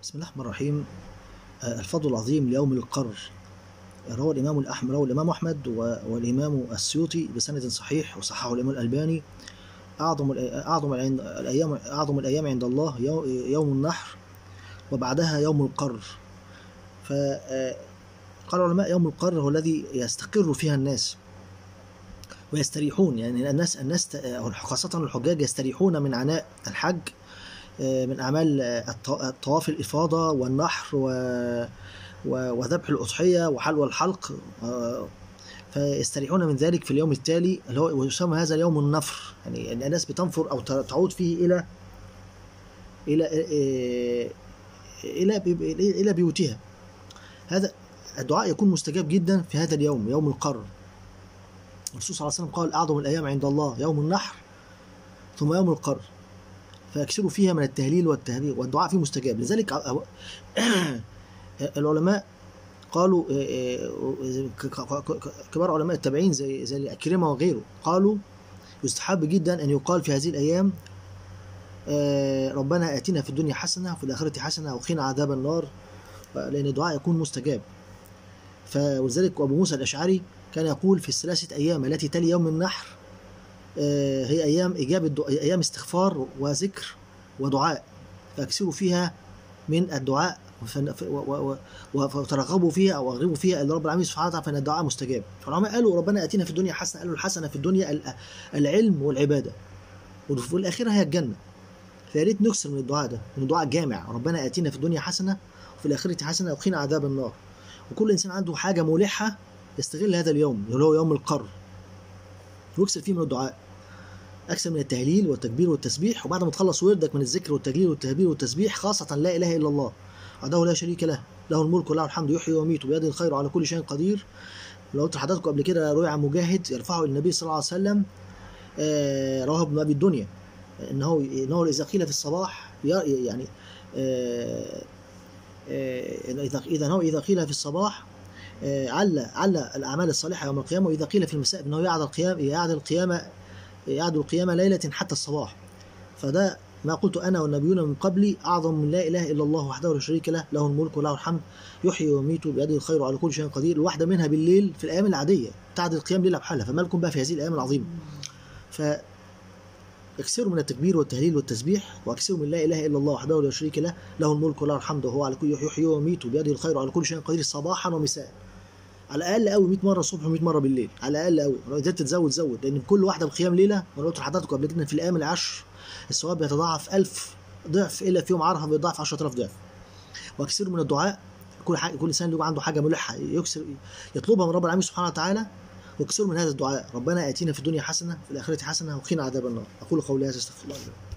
بسم الله الرحمن الرحيم. الفضل العظيم ليوم القر روى الإمام أحمد والإمام السيوطي بسند صحيح وصححه الإمام الألباني. أعظم الأيام عند الله يوم النحر وبعدها يوم القر. فقال العلماء يوم القر هو الذي يستقر فيها الناس ويستريحون، يعني الناس خاصة الحجاج يستريحون من عناء الحج، من أعمال الطواف الإفاضة والنحر وذبح الأضحية وحلوى الحلق، فيستريحون من ذلك في اليوم التالي اللي هو يسمى هذا اليوم النفر، يعني الناس بتنفر أو تعود فيه إلى بيوتها. هذا الدعاء يكون مستجاب جدا في هذا اليوم، يوم القر. الرسول صلى الله عليه وسلم قال: أعظم الأيام عند الله يوم النحر ثم يوم القر، فيكثروا فيها من التهليل والتهليل والدعاء فيه مستجاب. لذلك العلماء قالوا، كبار علماء التابعين زي أكرمة وغيره، قالوا يستحب جدا أن يقال في هذه الأيام: ربنا آتنا في الدنيا حسنة وفي الآخرة حسنة وقنا عذاب النار، لأن الدعاء يكون مستجاب. ولذلك أبو موسى الأشعري كان يقول: في الثلاثة أيام التي تلي يوم النحر هي أيام إجابة أيام استغفار وذكر ودعاء، فأكثروا فيها من الدعاء وترغبوا فيها أو أرغبوا فيها إلى رب العالمين سبحانه وتعالى، فإن الدعاء مستجاب. فالعلماء قالوا: ربنا آتنا في الدنيا حسنة، قالوا الحسنة في الدنيا العلم والعبادة، وفي الآخرة هي الجنة. فيا ريت نكثر من الدعاء ده، من دعاء جامع: ربنا آتنا في الدنيا حسنة وفي الآخرة حسنة وقنا عذاب النار. وكل إنسان عنده حاجة ملحة يستغل هذا اليوم اللي هو يوم القر ويكثر فيه من الدعاء، أكثر من التهليل والتكبير والتسبيح. وبعد ما تخلص وردك من الذكر والتهليل والتكبير والتسبيح، خاصة لا إله إلا الله وحده لا شريك له، له الملك وله الحمد، يحيي ويميت بيده الخير على كل شيء قدير. لو قلت لحضراتكم قبل كده، روي عن مجاهد يرفعه إلى النبي صلى الله عليه وسلم، رواه ابن أبي الدنيا، إنه إذا قيل في الصباح، يعني إذا قيل في الصباح عل الأعمال الصالحة يوم القيامة، وإذا قيل في المساء إنه يعد القيامة ليلة حتى الصباح. فده ما قلت أنا والنبيون من قبلي: أعظم من لا إله إلا الله وحده لا شريك له، له الملك وله الحمد، يحيي ويميت بيده الخير على كل شيء قدير. الواحدة منها بالليل في الأيام العادية تعدل القيام ليلة بحالها، فما لكم بقى في هذه الأيام العظيمة؟ فاكثروا من التكبير والتهليل والتسبيح، واكثروا من لا إله إلا الله وحده لا شريك له، له الملك وله الحمد وهو على كل يحيي ويميت بيده الخير على كل شيء قدير، صباحا ومساء. على الاقل قوي 100 مره الصبح و100 مره بالليل، على الاقل قوي. لو قدرت تزود، لان كل واحده بقيام ليله، وانا قلت لحضراتكم قبل كده في الايام العشر الثواب بيتضاعف 1000 ضعف، الا في يوم عرفه بيتضاعف 10000 ضعف. واكثروا من الدعاء، كل انسان له عنده حاجه ملحه يكسر يطلبها من رب العالمين سبحانه وتعالى، واكثروا من هذا الدعاء: ربنا آتنا في الدنيا حسنه وفي الاخره حسنه وقنا عذاب النار. اقول قولي هذا، استغفر الله.